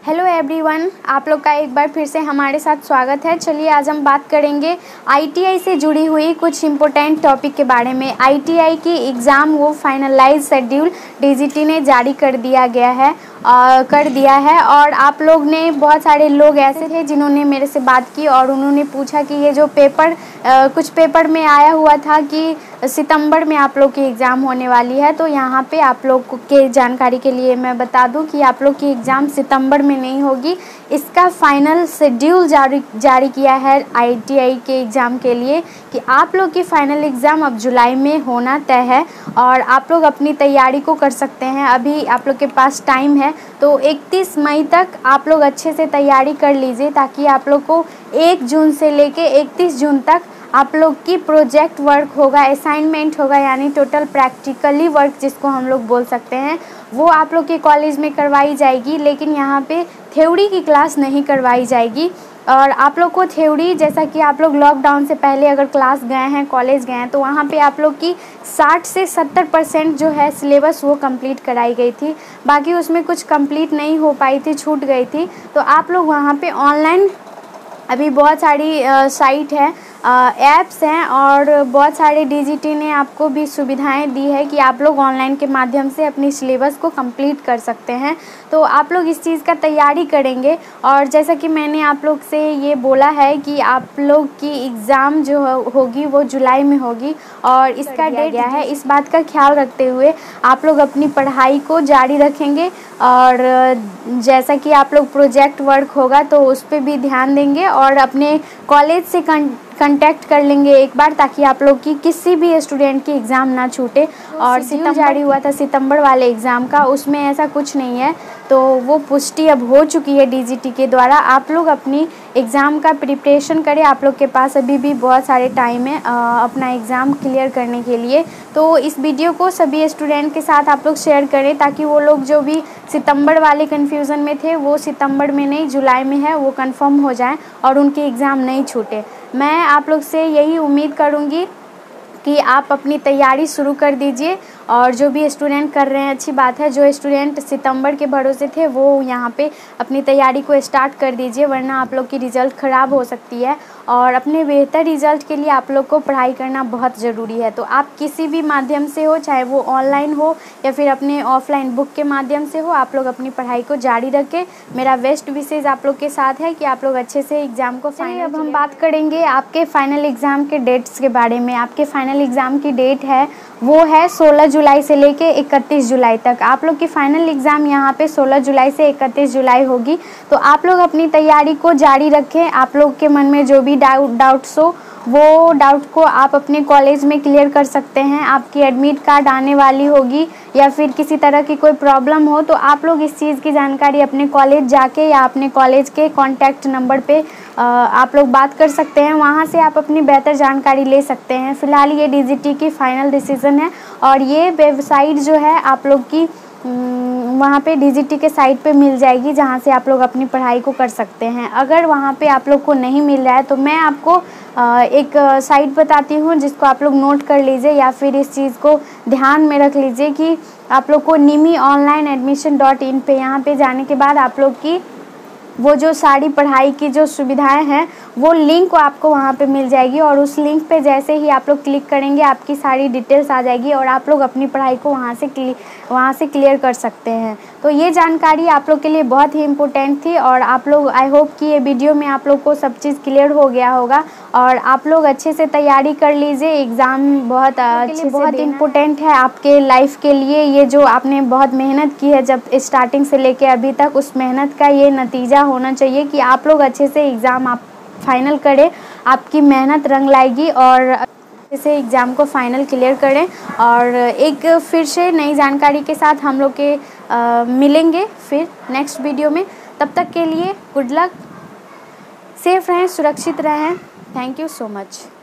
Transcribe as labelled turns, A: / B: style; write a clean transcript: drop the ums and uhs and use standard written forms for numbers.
A: Hello everyone, आप लोग का एक बार फिर से हमारे साथ स्वागत है। चलिए आज हम बात करेंगे आईटीआई से जुड़ी हुई कुछ इम्पोर्टेंट टॉपिक के बारे में। आईटीआई की एग्ज़ाम वो फाइनलाइज शेड्यूल डीजीटी ने जारी कर दिया है और आप लोग ने बहुत सारे लोग ऐसे थे जिन्होंने मेरे से बात की और उन्होंने पूछा कि ये जो कुछ पेपर में आया हुआ था कि सितंबर में आप लोग की एग्ज़ाम होने वाली है। तो यहाँ पे आप लोग के जानकारी के लिए मैं बता दूं कि आप लोग की एग्ज़ाम सितंबर में नहीं होगी। इसका फाइनल शेड्यूल जारी किया है आईटीआई के एग्ज़ाम के लिए कि आप लोग की फ़ाइनल एग्ज़ाम अब जुलाई में होना तय है और आप लोग अपनी तैयारी को कर सकते हैं। अभी आप लोग के पास टाइम है, तो 31 मई तक आप लोग अच्छे से तैयारी कर लीजिए ताकि आप लोग को 1 जून से लेके 31 जून तक आप लोग की प्रोजेक्ट वर्क होगा, असाइनमेंट होगा, यानी टोटल प्रैक्टिकली वर्क जिसको हम लोग बोल सकते हैं, वो आप लोग के कॉलेज में करवाई जाएगी। लेकिन यहाँ पे थ्योरी की क्लास नहीं करवाई जाएगी। और आप लोग को थ्योरी, जैसा कि आप लोग लॉकडाउन से पहले अगर क्लास गए हैं, कॉलेज गए हैं, तो वहाँ पे आप लोग की 60 से 70% जो है सिलेबस वो कंप्लीट कराई गई थी। बाकी उसमें कुछ कंप्लीट नहीं हो पाई थी, छूट गई थी। तो आप लोग वहाँ पे ऑनलाइन अभी बहुत सारी साइट है, ऐप्स हैं और बहुत सारे डीजीटी ने आपको भी सुविधाएं दी है कि आप लोग ऑनलाइन के माध्यम से अपनी सिलेबस को कंप्लीट कर सकते हैं। तो आप लोग इस चीज़ का तैयारी करेंगे। और जैसा कि मैंने आप लोग से ये बोला है कि आप लोग की एग्ज़ाम जो होगी वो जुलाई में होगी और इसका डेट दिया है। इस बात का ख्याल रखते हुए आप लोग अपनी पढ़ाई को जारी रखेंगे और जैसा कि आप लोग प्रोजेक्ट वर्क होगा तो उस पर भी ध्यान देंगे और अपने कॉलेज से कंटेक्ट कर लेंगे एक बार, ताकि आप लोग की किसी भी स्टूडेंट की एग्ज़ाम ना छूटे। और सितंबर जारी हुआ था सितंबर वाले एग्ज़ाम का, उसमें ऐसा कुछ नहीं है, तो वो पुष्टि अब हो चुकी है डीजीटी के द्वारा। आप लोग अपनी एग्ज़ाम का प्रिपरेशन करें। आप लोग के पास अभी भी बहुत सारे टाइम है अपना एग्ज़ाम क्लियर करने के लिए। तो इस वीडियो को सभी स्टूडेंट के साथ आप लोग शेयर करें ताकि वो लोग जो भी सितंबर वाले कन्फ्यूज़न में थे वो सितंबर में नहीं जुलाई में है वो कंफर्म हो जाए और उनकी एग्ज़ाम नहीं छूटे। मैं आप लोग से यही उम्मीद करूँगी कि आप अपनी तैयारी शुरू कर दीजिए। और जो भी स्टूडेंट कर रहे हैं अच्छी बात है, जो स्टूडेंट सितंबर के भरोसे थे वो यहाँ पे अपनी तैयारी को स्टार्ट कर दीजिए, वरना आप लोग की रिज़ल्ट ख़राब हो सकती है। और अपने बेहतर रिज़ल्ट के लिए आप लोग को पढ़ाई करना बहुत ज़रूरी है। तो आप किसी भी माध्यम से हो, चाहे वो ऑनलाइन हो या फिर अपने ऑफलाइन बुक के माध्यम से हो, आप लोग अपनी पढ़ाई को जारी रखें। मेरा बेस्ट विशेष आप लोग के साथ है कि आप लोग अच्छे से एग्ज़ाम को फाइनल। अब हम बात करेंगे आपके फाइनल एग्ज़ाम के डेट्स के बारे में। आपके फाइनल एग्ज़ाम की डेट है वो है 16 जुलाई से लेके 31 जुलाई तक। आप लोग की फ़ाइनल एग्ज़ाम यहाँ पे 16 जुलाई से 31 जुलाई होगी। तो आप लोग अपनी तैयारी को जारी रखें। आप लोग के मन में जो भी डाउट्स हो वो डाउट को आप अपने कॉलेज में क्लियर कर सकते हैं। आपकी एडमिट कार्ड आने वाली होगी या फिर किसी तरह की कोई प्रॉब्लम हो तो आप लोग इस चीज़ की जानकारी अपने कॉलेज जाके या अपने कॉलेज के कॉन्टैक्ट नंबर पे आप लोग बात कर सकते हैं। वहाँ से आप अपनी बेहतर जानकारी ले सकते हैं। फ़िलहाल ये डीजीटी की फ़ाइनल डिसीज़न है और ये वेबसाइट जो है आप लोग की वहाँ पे डीजीटी के साइट पे मिल जाएगी, जहाँ से आप लोग अपनी पढ़ाई को कर सकते हैं। अगर वहाँ पे आप लोग को नहीं मिल रहा है तो मैं आपको एक साइट बताती हूँ जिसको आप लोग नोट कर लीजिए या फिर इस चीज़ को ध्यान में रख लीजिए कि आप लोग को NIMI-online-admission.in पे यहाँ पे जाने के बाद आप लोग की वो जो सारी पढ़ाई की जो सुविधाएं हैं वो लिंक आपको वहाँ पे मिल जाएगी और उस लिंक पे जैसे ही आप लोग क्लिक करेंगे आपकी सारी डिटेल्स आ जाएगी और आप लोग अपनी पढ़ाई को वहाँ से क्लियर कर सकते हैं। तो ये जानकारी आप लोग के लिए बहुत ही इम्पोर्टेंट थी और आप लोग, आई होप कि ये वीडियो में आप लोग को सब चीज़ क्लियर हो गया होगा और आप लोग अच्छे से तैयारी कर लीजिए। एग्ज़ाम बहुत इम्पोर्टेंट है आपके लाइफ के लिए। ये जो आपने बहुत मेहनत की है जब स्टार्टिंग से लेके अभी तक, उस मेहनत का ये नतीजा होना चाहिए कि आप लोग अच्छे से एग्ज़ाम आप फाइनल करें। आपकी मेहनत रंग लाएगी और अच्छे से एग्ज़ाम को फाइनल क्लियर करें। और एक फिर से नई जानकारी के साथ हम लोग के मिलेंगे फिर नेक्स्ट वीडियो में। तब तक के लिए गुड लक, सेफ रहें, सुरक्षित रहें। Thank you so much.